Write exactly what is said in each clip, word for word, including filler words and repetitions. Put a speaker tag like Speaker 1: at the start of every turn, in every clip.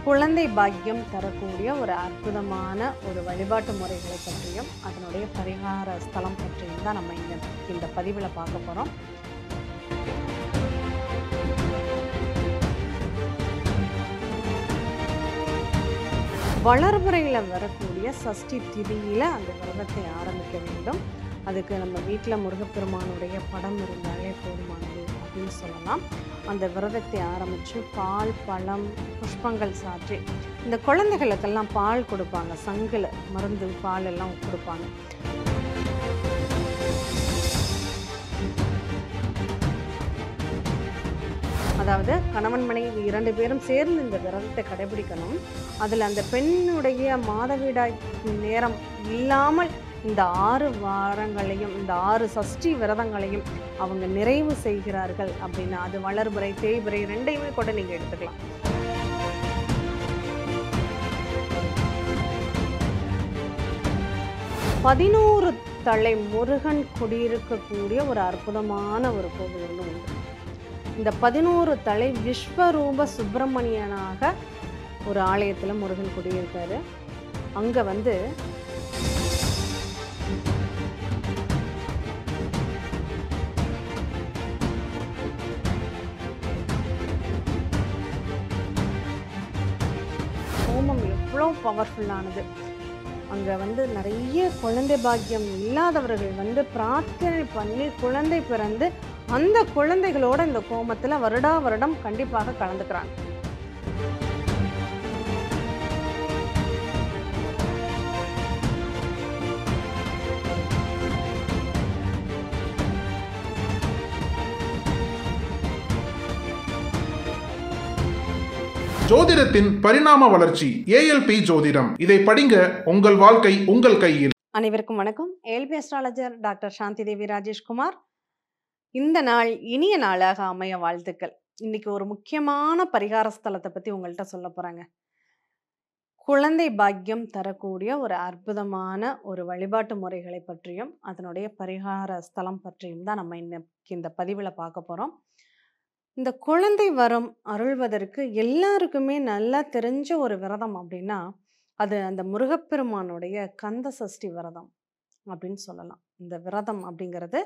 Speaker 1: குழந்தை பாக்கியம் தரக்கூடிய ஒரு அற்புதமான ஒரு வழிபாட்டு முறைகளை பற்றியும் அதனுடைய பரிகார ஸ்தலம் பற்றியும் தான் நம்ம இந்த இந்த பதிவில் பார்க்க போகிறோம். வளர்பிறையில் வரக்கூடிய சஷ்டி திதியில் அந்த விரதத்தை ஆரம்பிக்க வேண்டும். அதுக்கு நம்ம வீட்டில் முருகப்பெருமானுடைய படம் இருந்தாலே போதுமானது அப்படின்னு சொல்லலாம். அந்த விரதத்தை ஆரம்பித்து பால், பழம், புஷ்பங்கள் சாற்றி இந்த குழந்தைகளுக்கெல்லாம் பால் கொடுப்பாங்க. சங்கில் மருந்து பால் எல்லாம் கொடுப்பாங்க. அதாவது கணவன் மனைவி இரண்டு பேரும் சேர்ந்து இந்த விரதத்தை கடைபிடிக்கணும். அதில் அந்த பெண்ணுடைய மாதவிடாய் நேரம் இல்லாமல் இந்த ஆறு வாரங்களையும் இந்த ஆறு சஷ்டி விரதங்களையும் அவங்க நிறைவு செய்கிறார்கள் அப்படின்னா அது வளர்பிறை தேய்பிறை ரெண்டையுமே கூட நீங்க எடுத்துக்கலாம். பதினோரு தலை முருகன் குடியிருக்கக்கூடிய ஒரு அற்புதமான ஒரு கோவில் ஒன்று உண்டு. இந்த பதினோரு தலை விஸ்வரூப சுப்பிரமணியனாக ஒரு ஆலயத்தில் முருகன் குடியிருக்காரு. அங்கே வந்து ஹோமம் எவ்வளோ பவர்ஃபுல்லானது. அங்கே வந்து நிறைய குழந்தை பாக்கியம் இல்லாதவர்கள் வந்து பிரார்த்தனை பண்ணி குழந்தை பிறந்து அந்த குழந்தைகளோட இந்த ஹோமத்தில் வருடா வருடம் கண்டிப்பாக கலந்துக்கிறாங்க.
Speaker 2: ஜோதிடத்தின் பரிணாம வளர்ச்சி ஏஎல்பி ஜோதிடம். இதை படிங்க, உங்கள் வாழ்க்கை உங்கள் கையில்.
Speaker 1: அனைவருக்கும் வணக்கம். ALP astrologer doctor Shanthi Devi Rajeshkumar. இந்த நாள் இனிய நாளாக அமைய வாழ்த்துக்கள். இன்னைக்கு ஒரு முக்கியமான பரிகார ஸ்தலத்தை பத்தி உங்கள்கிட்ட சொல்ல போறாங்க. குழந்தை பாக்கியம் தரக்கூடிய ஒரு அற்புதமான ஒரு வழிபாட்டு முறைகளை பற்றியும் அதனுடைய பரிகார ஸ்தலம் பற்றியும் தான் நம்ம இன்னைக்கு இந்த பதிவில் பார்க்க போறோம். இந்த குழந்தை வரம் அருள்வதற்கு எல்லாருக்குமே நல்லா தெரிஞ்ச ஒரு விரதம் அப்படின்னா அது அந்த முருகப்பெருமானுடைய கந்த சஷ்டி விரதம் அப்படின்னு சொல்லலாம். இந்த விரதம் அப்படிங்கிறது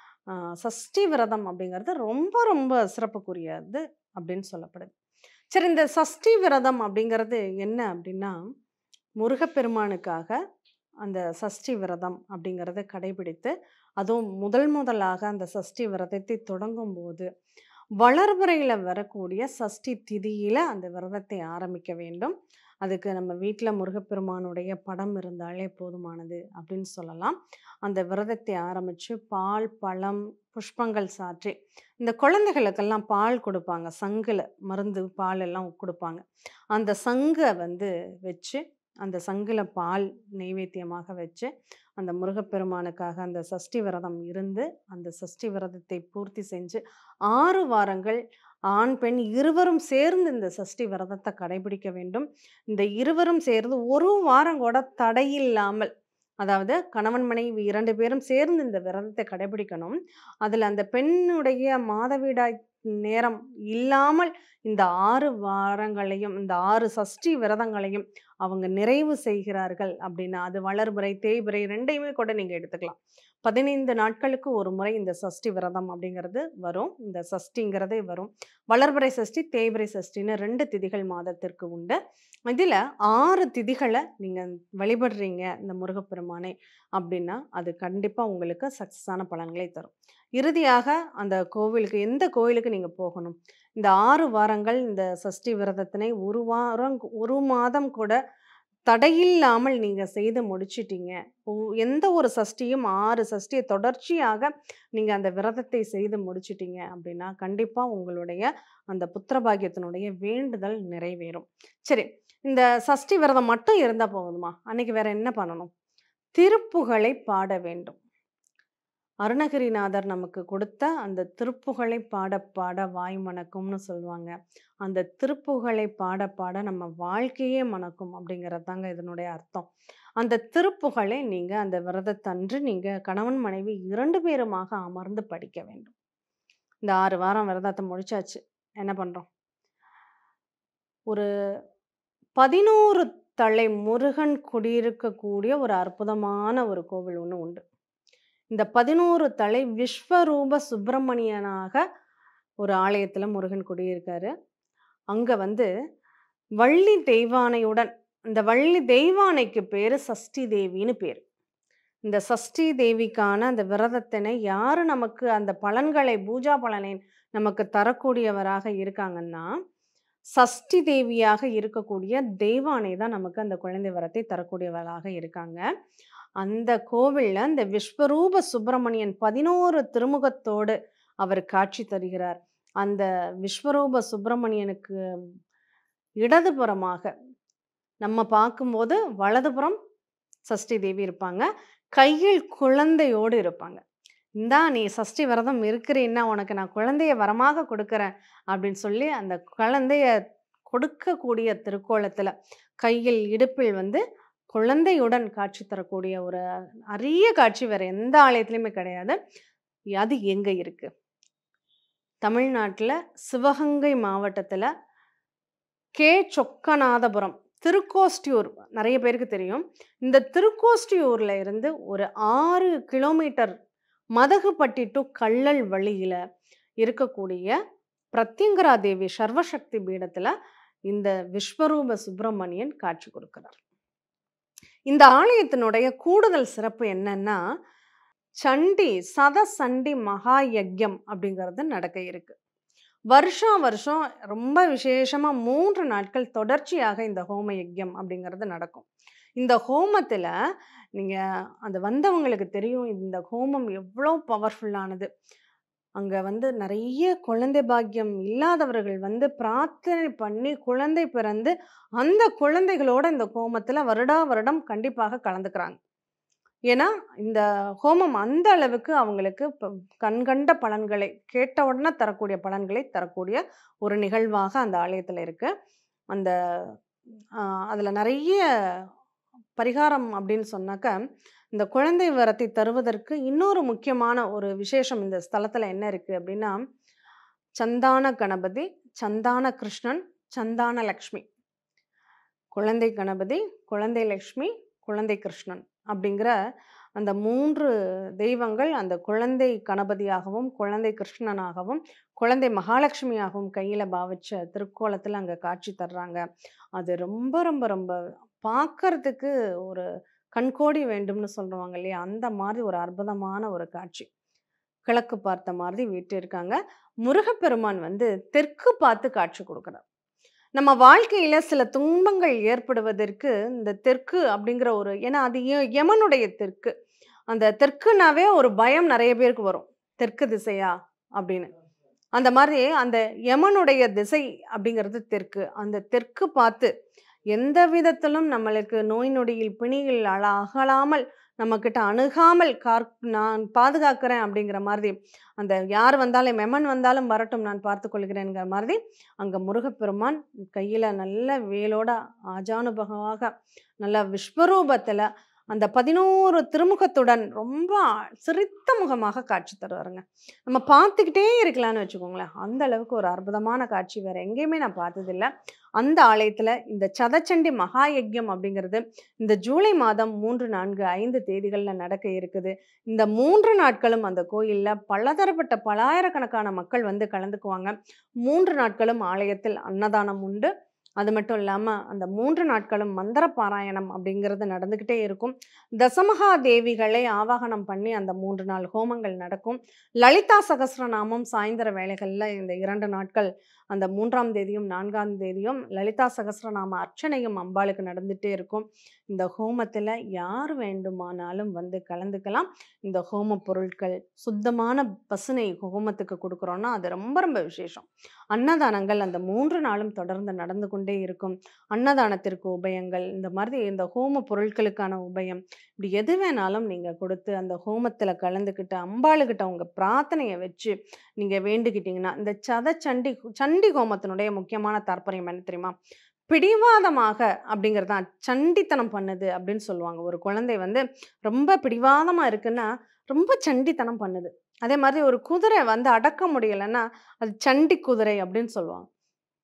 Speaker 1: சஷ்டி விரதம் அப்படிங்கிறது ரொம்ப ரொம்ப சிறப்புக்குரியது அப்படின்னு சொல்லப்படுது. சரி, இந்த சஷ்டி விரதம் அப்படிங்கிறது என்ன அப்படின்னா முருகப்பெருமானுக்காக அந்த சஷ்டி விரதம் அப்படிங்கிறத கடைபிடித்து அதுவும் முதல் முதலாக அந்த சஷ்டி விரதத்தை தொடங்கும் போது வளர்பிறையில் வரக்கூடிய சஷ்டி திதியில் அந்த விரதத்தை ஆரம்பிக்க வேண்டும். அதுக்கு நம்ம வீட்டில் முருகப்பெருமானுடைய படம் இருந்தாலே போதுமானது அப்படின்னு சொல்லலாம். அந்த விரதத்தை ஆரம்பித்து பால், பழம், புஷ்பங்கள் சாற்றி இந்த குழந்தைகளுக்கெல்லாம் பால் கொடுப்பாங்க. சங்கில் மருந்து பால் எல்லாம் கொடுப்பாங்க. அந்த சங்கை வந்து வச்சு அந்த சங்கில் பால் நெய்வேத்தியமாக வச்சு அந்த முருகப்பெருமானுக்காக அந்த சஷ்டி விரதம் இருந்து அந்த சஷ்டி விரதத்தை பூர்த்தி செஞ்சு ஆறு வாரங்கள் ஆண் பெண் இருவரும் சேர்ந்து இந்த சஷ்டி விரதத்தை கடைபிடிக்க வேண்டும். இந்த இருவரும் சேர்ந்து ஒரு வாரம் கூட தடையில்லாமல், அதாவது கணவன் மனைவி இரண்டு பேரும் சேர்ந்து இந்த விரதத்தை கடைபிடிக்கணும். அதில் அந்த பெண்ணுடைய மாதவிடாய் நேரம் இல்லாமல் இந்த ஆறு வாரங்களையும் இந்த ஆறு சஷ்டி விரதங்களையும் அவங்க நிறைவு செய்கிறார்கள் அப்படின்னா அது வளர்பிறை தேய்பிறை ரெண்டையுமே கூட நீங்க எடுத்துக்கலாம். பதினைந்து நாட்களுக்கு ஒரு முறை இந்த சஷ்டி விரதம் அப்படிங்கிறது வரும். இந்த சஷ்டிங்கிறதே வரும். வளர்பிறை சஷ்டி, தேய்பிறை சஷ்டின்னு ரெண்டு திதிகள் மாதத்திற்கு உண்டு. இதில் ஆறு திதிகளை நீங்கள் வழிபடுறீங்க இந்த முருகப்பெருமானை அப்படின்னா அது கண்டிப்பாக உங்களுக்கு சக்ஸஸான பலன்களை தரும். இறுதியாக அந்த கோவிலுக்கு எந்த கோவிலுக்கு நீங்கள் போகணும், இந்த ஆறு வாரங்கள் இந்த சஷ்டி விரதத்தினை ஒரு வாரம் ஒரு மாதம் கூட தடையில்லாமல் நீங்கள் செய்து முடிச்சிட்டீங்க. எந்த ஒரு சஷ்டியும் ஆறு சஷ்டியை தொடர்ச்சியாக நீங்கள் அந்த விரதத்தை செய்து முடிச்சிட்டீங்க அப்படின்னா கண்டிப்பாக உங்களுடைய அந்த புத்திரபாகியத்தினுடைய வேண்டுதல் நிறைவேறும். சரி, இந்த சஷ்டி விரதம் மட்டும் இருந்தால் போதுமா? அன்னைக்கு வேற என்ன பண்ணணும்? திருப்புகழை பாட வேண்டும். அருணகிரிநாதர் நமக்கு கொடுத்த அந்த திருப்புகழை பாட பாட வாய் மணக்கும்னு சொல்லுவாங்க. அந்த திருப்புகழை பாட பாட நம்ம வாழ்க்கையே மணக்கும் அப்படிங்கிறது தாங்க இதனுடைய அர்த்தம். அந்த திருப்புகழை நீங்கள் அந்த விரதத்தன்று நீங்கள் கணவன் மனைவி இரண்டு பேருமாக அமர்ந்து படிக்க வேண்டும். இந்த ஆறு வாரம் விரதத்தை முடிச்சாச்சு. என்ன பண்ணுறோம்? ஒரு பதினொரு தலை முருகன் குடியிருக்கக்கூடிய ஒரு அற்புதமான ஒரு கோவில் ஒண்ணு உண்டு. இந்த பதினொரு தலை விஸ்வரூப சுப்பிரமணியனாக ஒரு ஆலயத்துல முருகன் குடியிருக்காரு. அங்க வந்து வள்ளி தெய்வானையுடன், இந்த வள்ளி தெய்வானைக்கு பேரு சஷ்டி தேவின்னு பேரு. இந்த சஷ்டி தேவிக்கான அந்த விரதத்தினை யாரு நமக்கு அந்த பலன்களை, பூஜா பலனை நமக்கு தரக்கூடியவராக இருக்காங்கன்னா, சஷ்டி தேவியாக இருக்கக்கூடிய தெய்வானை தான் நமக்கு அந்த குழந்தை வரத்தை தரக்கூடியவராக இருக்காங்க. அந்த கோவில்ல இந்த விஸ்வரூப சுப்பிரமணியன் பதினொரு திருமுகத்தோடு அவர் காட்சி தருகிறார். அந்த விஸ்வரூப சுப்பிரமணியனுக்கு இடதுபுறமாக நம்ம பார்க்கும்போது வலதுபுறம் சஷ்டி தேவி இருப்பாங்க. கையில் குழந்தையோடு இருப்பாங்க. இந்தா நீ சஷ்டி விரதம் இருக்கிறீன்னா உனக்கு நான் குழந்தைய வரமாக கொடுக்குறேன் அப்படின்னு சொல்லி அந்த குழந்தைய கொடுக்கக்கூடிய திருக்கோலத்துல கையில் இடுப்பில் வந்து குழந்தையுடன் காட்சி தரக்கூடிய ஒரு அரிய காட்சி வேற எந்த ஆலயத்திலுமே கிடையாது. அது எங்க இருக்கு? தமிழ்நாட்டுல சிவகங்கை மாவட்டத்துல கே சொக்கநாதபுரம், திருக்கோஷ்டியூர் நிறைய பேருக்கு தெரியும். இந்த திருக்கோஷ்டியூர்ல இருந்து ஒரு ஆறு கிலோமீட்டர் மதகுப்பட்டி டு கள்ளல் வழியில இருக்கக்கூடிய பிரத்யங்கரா தேவி சர்வசக்தி பீடத்துல இந்த விஸ்வரூப சுப்பிரமணியன் காட்சி கொடுக்கிறார். இந்த ஆலயத்தினுடைய கூடுதல் சிறப்பு என்னன்னா, சண்டி சத சண்டி மகா யஜ்யம் அப்படிங்கிறது நடக்க இருக்கு. வருஷா வருஷம் ரொம்ப விசேஷமா மூன்று நாட்கள் தொடர்ச்சியாக இந்த ஹோம யஜ்யம் அப்படிங்கிறது நடக்கும். இந்த ஹோமத்துல நீங்க அது வந்தவங்களுக்கு தெரியும் இந்த ஹோமம் எவ்வளோ பவர்ஃபுல்லானது. அங்க வந்து நிறைய குழந்தை பாக்கியம் இல்லாதவர்கள் வந்து பிரார்த்தனை பண்ணி குழந்தை பிறந்து அந்த குழந்தைகளோட இந்த ஹோமத்துல வருடா வருடம் கண்டிப்பாக கலந்துக்கிறாங்க. ஏன்னா இந்த ஹோமம் அந்த அளவுக்கு அவங்களுக்கு ப- கண்கண்ட பலன்களை கேட்ட உடனே தரக்கூடிய பலன்களை தரக்கூடிய ஒரு நிகழ்வாக அந்த ஆலயத்துல இருக்கு. அந்த ஆஹ் அதுல நிறைய பரிகாரம் அப்படின்னு சொன்னாக்க, இந்த குழந்தை வரத்தை தருவதற்கு இன்னொரு முக்கியமான ஒரு விசேஷம் இந்த ஸ்தலத்துல என்ன இருக்கு அப்படின்னா, சந்தான கணபதி, சந்தான கிருஷ்ணன், சந்தான லக்ஷ்மி. குழந்தை கணபதி, குழந்தை லக்ஷ்மி, குழந்தை கிருஷ்ணன் அப்படிங்கிற அந்த மூன்று தெய்வங்கள் அந்த குழந்தை கணபதியாகவும், குழந்தை கிருஷ்ணனாகவும், குழந்தை மகாலட்சுமியாகவும் கையில பாவிச்ச திருக்கோலத்துல அங்க காட்சி தர்றாங்க. அது ரொம்ப ரொம்ப ரொம்ப பார்க்கறதுக்கு ஒரு கண்கோடி வேண்டும்னு சொல்லுவாங்க இல்லையா? அந்த மாதிரி ஒரு அற்புதமான ஒரு காட்சி. கிழக்கு பார்த்த மாதிரி வீற்றிருக்காங்க. முருகப்பெருமான் வந்து தெற்கு பார்த்து காட்சி கொடுக்கிறார். நம்ம வாழ்க்கையில சில துன்பங்கள் ஏற்படுவதற்கு இந்த தெற்கு அப்படிங்கிற ஒரு ஏன்னா அது ய- யமனுடைய தெற்கு. அந்த தெற்குனாவே ஒரு பயம் நிறைய பேருக்கு வரும். தெற்கு திசையா அப்படின்னு. அந்த மாதிரி அந்த யமனுடைய திசை அப்படிங்கிறது தெற்கு. அந்த தெற்கு பார்த்து எந்த விதத்திலும் நம்மளுக்கு நோய் நொடியில் பிணியில் அழ அகலாமல் நம்ம கிட்ட அணுகாமல் கார் நான் பாதுகாக்கிறேன் அப்படிங்கிற மாதிரி அந்த யார் வந்தாலும் மெமன் வந்தாலும் வரட்டும் நான் பார்த்து கொள்கிறேங்கிற மாதிரி அங்க முருகப்பெருமான் கையில நல்ல வேலோட ஆஜானுபகமாக நல்ல விஸ்வரூபத்துல அந்த பதினோரு திருமுகத்துடன் ரொம்ப சிரித்த முகமாக காட்சி தருவாருங்க. நம்ம பார்த்துக்கிட்டே இருக்கலாம்னு வச்சுக்கோங்களேன். அந்த அளவுக்கு ஒரு அற்புதமான காட்சி வேற எங்கேயுமே நான் பார்த்ததில்ல. அந்த ஆலயத்துல இந்த சதச்சண்டி மகா யஜ்யம் அப்படிங்கிறது இந்த ஜூலை மாதம் மூன்று நான்கு ஐந்து தேதிகள்ல நடக்க இருக்குது. இந்த மூன்று நாட்களும் அந்த கோயில்ல பலதரப்பட்ட பலாயிரக்கணக்கான மக்கள் வந்து கலந்துக்குவாங்க. மூன்று நாட்களும் ஆலயத்தில் அன்னதானம் உண்டு. அது மட்டும் இல்லாம அந்த மூன்று நாட்களும் மந்திர பாராயணம் அப்படிங்கிறது நடந்துகிட்டே இருக்கும். தசமகா தேவிகளை ஆவாகனம் பண்ணி அந்த மூன்று நாள் ஹோமங்கள் நடக்கும். லலிதா சகஸ்ரநாமம் சாயந்தர வேளைகள்ல இந்த இரண்டு நாட்கள் அந்த மூன்றாம் தேதியும் நான்காம் தேதியும் லலிதா சகஸ்ரநாம அர்ச்சனையும் அம்பாளுக்கு நடந்துட்டே இருக்கும். இந்த ஹோமத்துல யார் வேண்டுமானாலும் வந்து கலந்துக்கலாம். இந்த ஹோம பொருட்கள் சுத்தமான பசுனை ஹோமத்துக்கு கொடுக்குறோம்னா அது ரொம்ப ரொம்ப விசேஷம். அன்னதானங்கள் அந்த மூன்று நாளும் தொடர்ந்து நடந்து கொண்டே இருக்கும். அன்னதானத்திற்கு உபயங்கள் இந்த மாதிரி இந்த ஹோம பொருட்களுக்கான உபயம் இப்படி எது வேணாலும் நீங்க கொடுத்து அந்த ஹோமத்துல கலந்துக்கிட்டு அம்பாளுகிட்ட உங்க பிரார்த்தனையை வச்சு நீங்க வேண்டிக்கிட்டீங்கன்னா இந்த சத சண்டி சண்டி ஹோமத்தினுடைய முக்கியமான தாற்பயம் என்ன தெரியுமா? பிடிவாதமாக அப்படிங்கிறதான் சண்டித்தனம் பண்ணுது அப்படின்னு சொல்லுவாங்க. ஒரு குழந்தை வந்து ரொம்ப பிடிவாதமா இருக்குன்னா ரொம்ப சண்டித்தனம் பண்ணுது. அதே மாதிரி ஒரு குதிரை வந்து அடக்க முடியலைன்னா அது சண்டி குதிரை அப்படின்னு சொல்லுவாங்க.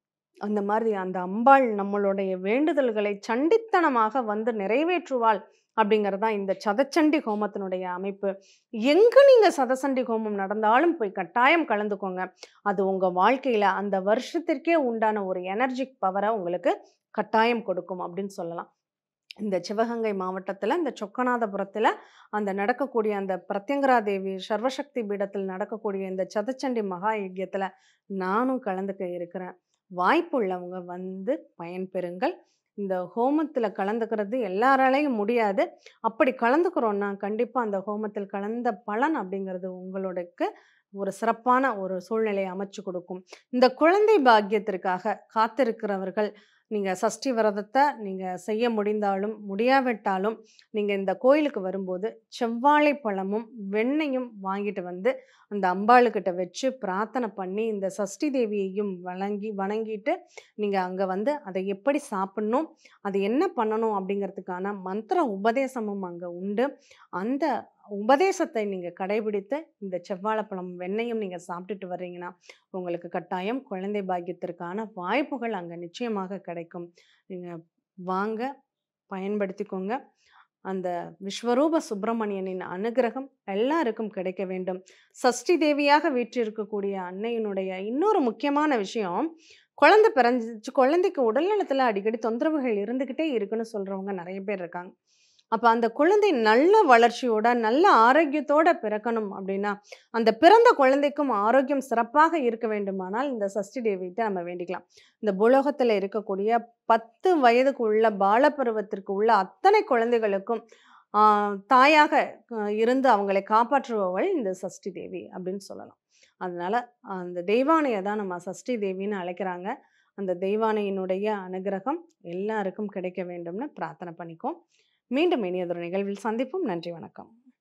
Speaker 1: அந்த மாதிரி அந்த அம்பாள் நம்மளுடைய வேண்டுதல்களை சண்டித்தனமாக வந்து நிறைவேற்றுவாள் அப்படிங்கிறது தான் இந்த சதச்சண்டி ஹோமத்தினுடைய அமைப்பு. எங்க நீங்க சதசண்டி ஹோமம் நடந்தாலும் போய் கட்டாயம் கலந்துக்கோங்க. அது உங்க வாழ்க்கையில அந்த வருஷத்திற்கே உண்டான ஒரு எனர்ஜிக் பவரை உங்களுக்கு கட்டாயம் கொடுக்கும் அப்படின்னு சொல்லலாம். இந்த சிவகங்கை மாவட்டத்துல, இந்த சொக்கநாதபுரத்துல அந்த நடக்கக்கூடிய அந்த பிரத்யங்கரா தேவி சர்வசக்தி பீடத்தில் நடக்கக்கூடிய இந்த சதச்சண்டி மகா யஜ்யத்துல நானும் கலந்துக்க இருக்கிறேன். வாய்ப்புள்ளவங்க வந்து பயன்பெறுங்கள். இந்த ஹோமத்துல கலந்துக்கிறது எல்லாராலையும் முடியாது. அப்படி கலந்துக்கிறோம்னா, கண்டிப்பா அந்த ஹோமத்தில் கலந்த பலன் அப்படிங்கிறது உங்களுக்கு ஒரு சிறப்பான ஒரு சூழ்நிலையை அமைச்சு கொடுக்கும். இந்த குழந்தை பாக்கியத்திற்காக காத்திருக்கிறவர்கள், நீங்க சஷ்டி விரதத்தை நீங்க செய்ய முடிந்தாலும், முடியாவிட்டாலும், நீங்க இந்த கோயிலுக்கு வரும்போது செவ்வாழை பழமும், வெண்ணெயும் வாங்கிட்டு வந்து அந்த அம்பாளுகிட்ட வச்சு பிரார்த்தனை பண்ணி, இந்த சஷ்டி தேவியையும் வணங்கி வணங்கிட்டு நீங்க அங்க வந்து அதை எப்படி சாப்பிடணும், அது என்ன பண்ணணும் அப்படிங்கிறதுக்கான மந்திர உபதேசமும் அங்க உண்டு. அந்த உபதேசத்தை நீங்க கடைபிடித்து, இந்த செவ்வாழைப்பழம், வெண்ணெயும் நீங்க சாப்பிட்டுட்டு வர்றீங்கன்னா, உங்களுக்கு கட்டாயம் குழந்தை பாக்கியத்திற்கான வாய்ப்புகள் அங்க நிச்சயமாக கிடைக்கும். நீங்க வாங்க, பயன்படுத்திக்கோங்க. அந்த விஸ்வரூப சுப்பிரமணியனின் அனுகிரகம் எல்லாருக்கும் கிடைக்க வேண்டும். சஷ்டி தேவியாக வீற்றிருக்கக்கூடிய அன்னையினுடைய இன்னொரு முக்கியமான விஷயம், குழந்தை பிறந்துச்சு, குழந்தைக்கு உடல்நலத்துல அடிக்கடி தொந்தரவுகள் இருந்துகிட்டே இருக்குன்னு சொல்றவங்க நிறைய பேர் இருக்காங்க. அப்ப அந்த குழந்தை நல்ல வளர்ச்சியோட, நல்ல ஆரோக்கியத்தோட பிறக்கணும் அப்படின்னா, அந்த பிறந்த குழந்தைக்கும் ஆரோக்கியம் சிறப்பாக இருக்க வேண்டுமானால், இந்த சஷ்டி தேவிட்ட நம்ம வேண்டிக்கலாம். இந்த பூலோகத்துல இருக்கக்கூடிய பத்து வயதுக்கு உள்ள பாலபருவத்திற்கு உள்ள அத்தனை குழந்தைகளுக்கும் ஆ தாயாக அ இருந்து அவங்களை காப்பாற்றுபவள் இந்த சஷ்டி தேவி அப்படின்னு சொல்லலாம். அதனால அந்த தெய்வானைய தான் நம்ம சஷ்டி தேவின்னு அழைக்கிறாங்க. அந்த தெய்வானையினுடைய அனுகிரகம் எல்லாருக்கும் கிடைக்க வேண்டும்னு பிரார்த்தனை பண்ணிக்குவோம். மீண்டும் இனியதொரு நிகழ்வில் சந்திப்போம். நன்றி, வணக்கம்.